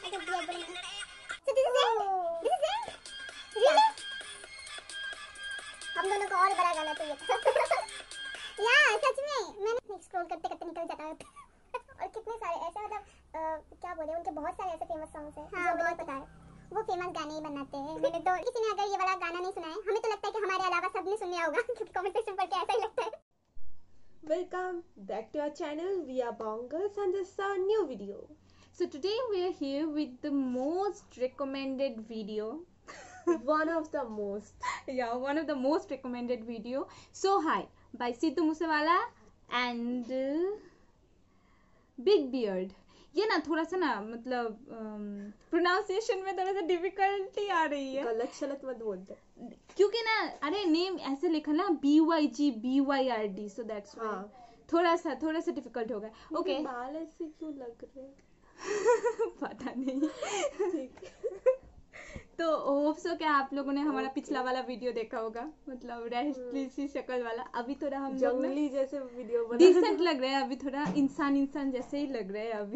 हम दोनों को और बड़ा गाना चाहिए था। यार सच में मैंने स्क्रॉल करते करते निकल जाता है। और कितने सारे ऐसे मतलब क्या बोले, उनके बहुत सारे ऐसे फेमस सॉन्ग्स हैं जो मुझे पता है। वो फेमस गाने ही बनाते हैं। मैंने तो किसी ने अगर ये वाला गाना नहीं सुना है, हमें तो लगता है कि हमारे अलावा सबने सुन लिया होगा क्योंकि कमेंट सेक्शन पर ऐसा ही लगता है। Welcome back to our channel. We are Bongers and this is our new video. So today we are here with the most recommended video. One of the most. Yeah, one of the most recommended video. So High by Sidhu Moosewala and Big Beard. ये ना थोड़ा सा ना मतलब pronunciation में थोड़ा सा difficulty आ रही है। गलत शलत मत बोलते क्योंकि ना अरे नेम ऐसे लिखा ना BYG सो दैट्स व्हाई थोड़ा सा डिफिकल्ट हो गया। ओके बाल ऐसे क्यों लग रहे हैं पता नहीं। ठीक तो होप सो क्या आप लोगों ने हमारा पिछला वाला वीडियो देखा होगा, मतलब रेस्टली सी शक्ल वाला। अभी थोड़ा हम जंगली जैसे वीडियो बना डिसेंट लग रहे हैं, अभी थोड़ा इंसान जैसे ही लग रहे हैं अभी।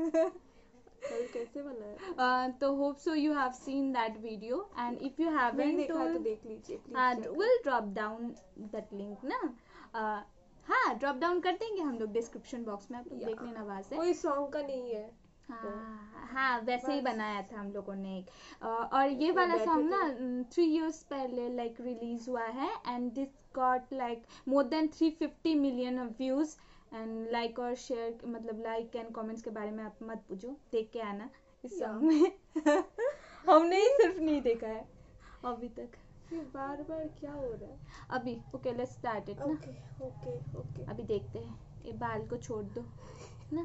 कैसे बनाया? तो hope so you have seen that video and if you haven't देखा तो देख लीजिए please. Will drop down that link ना। हाँ ड्रॉप डाउन कर देंगे हम लोग डिस्क्रिप्शन बॉक्स में, आप लोग देख लेना वहां से। कोई सॉन्ग का नहीं है। हाँ वैसे ही बनाया था हम लोगों ने एक। और ये वाला सॉन्ग ना 3 years पहले लाइक रिलीज हुआ है and this got like more than 350 million views and like और शेयर, मतलब लाइक एंड कमेंट्स के बारे में आप मत पूछो, देख के आना इस सॉन्ग में। हमने ही सिर्फ नहीं देखा है अभी तक। बार क्या हो रहा है अभी ओके लेट्स स्टार्ट इट ना। ओके अभी देखते हैं, ये बाल को छोड़ दो ना।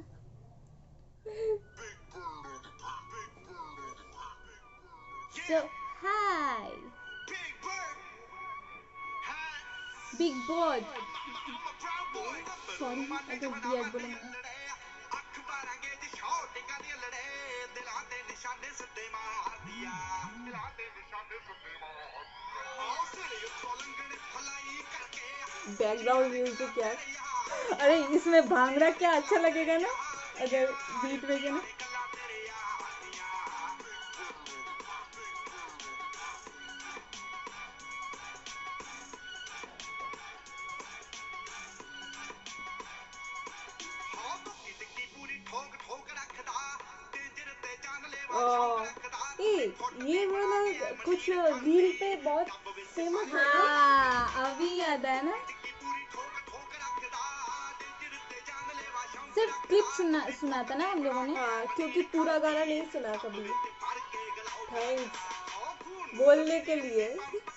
So hi, Big Bird. Sorry, अगर बियर्ड बोला मैंने। बैकग्राउंड म्यूजिक क्या? अरे इसमें भांगड़ा क्या अच्छा लगेगा ना अगर बीट में ना। ये वाला कुछ रील पे बहुत फेमस है। हाँ अभी याद है ना, सिर्फ क्लिप सुना था ना हम लोगों ने। हाँ क्योंकि पूरा गाना नहीं सुना कभी। थैंक्स बोलने के लिए।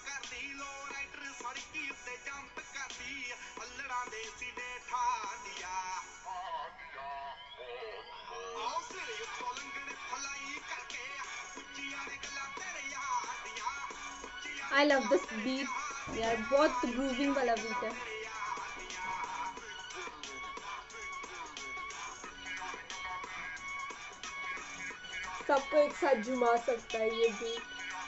I love this beat यार, बहुत ग्रूविंग वाला बीट है। सबको एक साथ झुमा सकता है ये बीट।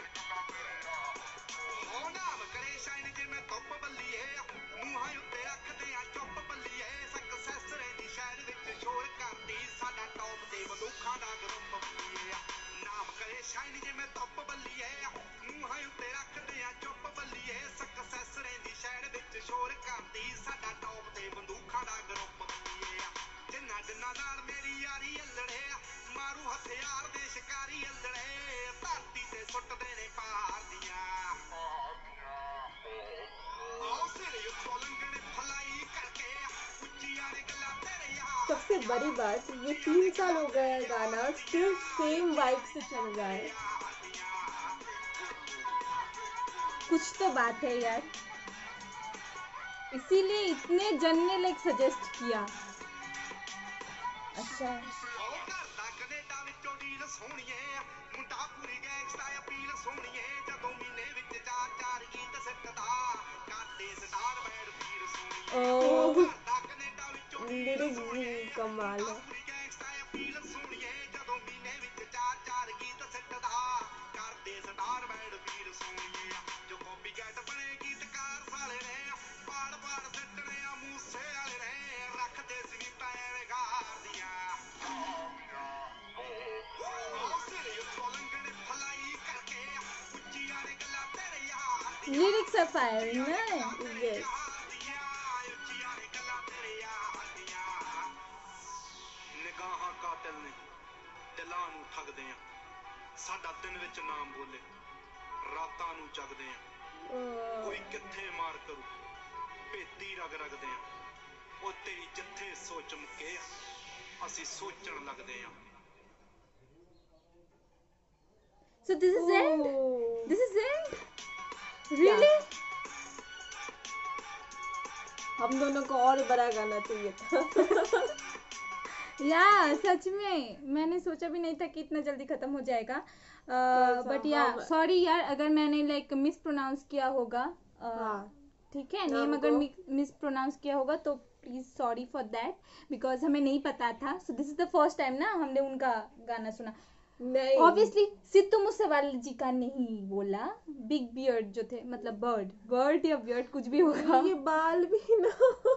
सबसे बड़ी बात ये 3 साल हो गए हैं गाना स्टिल सेम वाइब से चल रहा है। कुछ तो बात है यार, इसीलिए इतने जन ने लाइक सजेस्ट किया। अच्छा लिरिक्स कमाल है। लिरिक्स आर फायर ना। यस ਨਿਗਾਹਾਂ ਕਾਤਲ ਨੇ ਦਿਲਾਂ ਨੂੰ ਠੱਗਦੇ ਆ ਸਾਡਾ ਦਿਨ ਵਿੱਚ ਨਾਮ ਬੋਲੇ ਰਾਤਾਂ ਨੂੰ ਜਗਦੇ ਆ ਕੋਈ ਕਿੱਥੇ ਮਾਰ ਕਰੂ ਭੇਤੀ ਰਗ ਰਗਦੇ ਆ ਉਹ ਤੇਰੀ ਜਿੱਥੇ ਸੋਚ ਮੁੱਕੇ ਅਸੀਂ ਸੋਚਣ ਲੱਗਦੇ ਆ So this is it? This is it? Really? हम दोनों को और बड़ा गाना चाहिए था। या सच में मैंने सोचा भी नहीं था कि इतना जल्दी खत्म हो जाएगा। बट या सॉरी यार अगर मैंने लाइक मिस प्रोनाउंस किया होगा। ठीक है, नेम अगर मिस प्रोनाउंस किया होगा तो please sorry for that because हमें नहीं पता था। So this is the first time ना हमने उनका गाना सुना। नहीं ऑब्वियसली सिद्धू मूसेवाला जी का नहीं बोला, बिग बियर्ड जो थे, मतलब बर्ड या बियर्ड कुछ भी होगा। ये बाल भी ना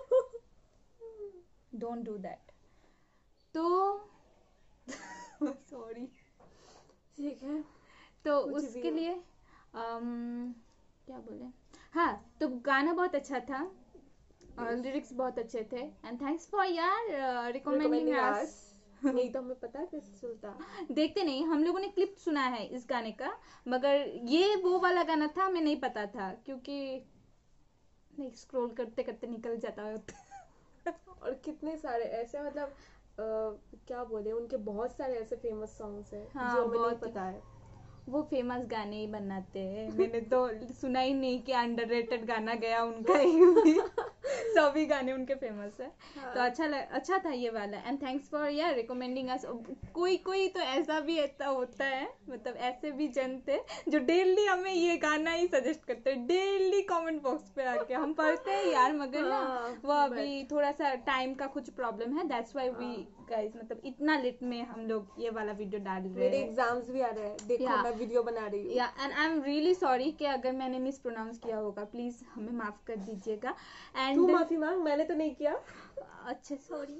डोंट डू दैट। तो सॉरी ठीक है। तो उसके लिए क्या बोले, हाँ तो गाना बहुत अच्छा था और लिरिक्स बहुत अच्छे थे एंड थैंक्स फॉर यार रिकमेंडिंग अस। नहीं तो हमें पता है कैसे चलता। देखते नहीं, हम लोगों ने क्लिप सुना है इस गाने का, मगर ये वो वाला गाना था हमें नहीं पता था क्योंकि नहीं स्क्रॉल करते करते निकल जाता है। और कितने सारे ऐसे मतलब क्या बोले उनके बहुत सारे ऐसे फेमस सॉन्ग्स हैं हाँ, जो हमें नहीं बहुत पता है। वो फेमस गाने ही बनाते हैं। मैंने तो सुना ही नहीं कि अंडररेटेड गाना गया उनका ही। सभी गाने उनके फेमस है। हाँ। तो अच्छा था ये वाला एंड थैंक्स फॉर यार रिकमेंडिंग अस। कोई तो ऐसा भी होता है, मतलब ऐसे भी जन थे जो डेली हमें ये गाना ही सजेस्ट करते हैं, डेली कमेंट बॉक्स पे आके। हम पढ़ते हैं यार मगर ना वो अभी थोड़ा सा टाइम का कुछ प्रॉब्लम है, दैट्स व्हाई वी गाइस मतलब इतना लेट में हम लोग ये वाला वीडियो डाल रहे मेरे हैं। एग्जाम्स भी आ रहे हैं, देखो मैं वीडियो बना रही हूँ। या and I am really sorry कि अगर मैंने मिस प्रोनाउंस किया होगा, प्लीज हमें माफ कर दीजिएगा। तू एंड माफी मांग, मैंने तो नहीं किया। अच्छा सॉरी,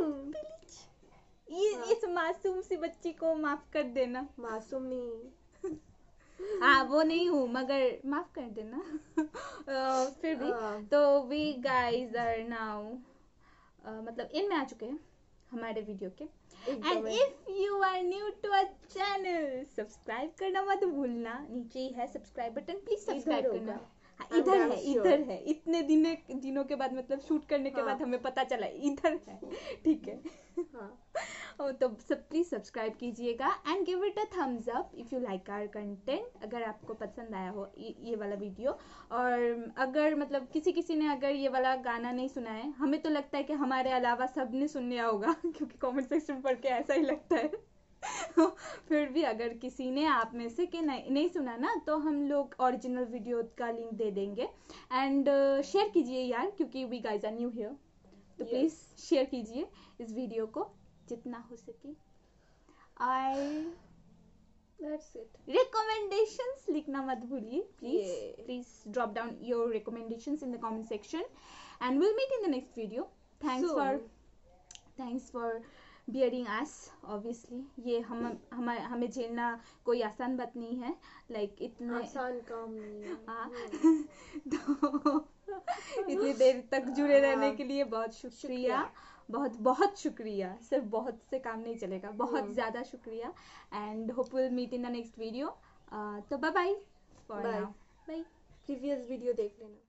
हाँ। इस मासूम सी बच्ची को माफ कर देना। मासूम नहीं। हाँ वो नहीं हूँ मगर माफ कर देना। फिर भी तो वी गाइज आर नाउ मतलब इन में आ चुके हैं हमारे वीडियो के। And if you are new to our channel subscribe करना मत भूलना, नीचे ही है सब्सक्राइब बटन, प्लीज सब्सक्राइब करना। हाँ, इधर है इतने दिनों के बाद, मतलब शूट करने के बाद हमें पता चला इधर है। ठीक है हाँ। तो सब प्लीज सब्सक्राइब कीजिएगा and give it a thumbs up if you like our content, अगर आपको पसंद आया हो ये वाला वीडियो। और अगर मतलब किसी ने अगर ये वाला गाना नहीं सुना है, हमें तो लगता है कि हमारे अलावा सब ने सुन लिया होगा क्योंकि कमेंट सेक्शन पढ़ के ऐसा ही लगता है। फिर भी अगर किसी ने आप में से कि नहीं सुना ना, तो हम लोग ओरिजिनल वीडियो का लिंक दे देंगे एंड शेयर कीजिए यार, क्योंकि we guys are new here. तो प्लीज शेयर कीजिए इस वीडियो को जितना हो सके। That's it. रिकमेंडेशंस लिखना मत भूलिए please drop down your recommendations in the comment section and will meet in the next video. Thanks for bearing us. Obviously ये हमें झेलना कोई आसान बात नहीं है, लाइक इतने आसान काम नहीं है। हाँ तो इतनी देर तक जुड़े रहने के लिए बहुत शुक्रिया, बहुत शुक्रिया। सिर्फ बहुत से काम नहीं चलेगा, बहुत ज्यादा शुक्रिया and hope will meet in the next video. तो bye bye for now, bye. Previous video देख लेना।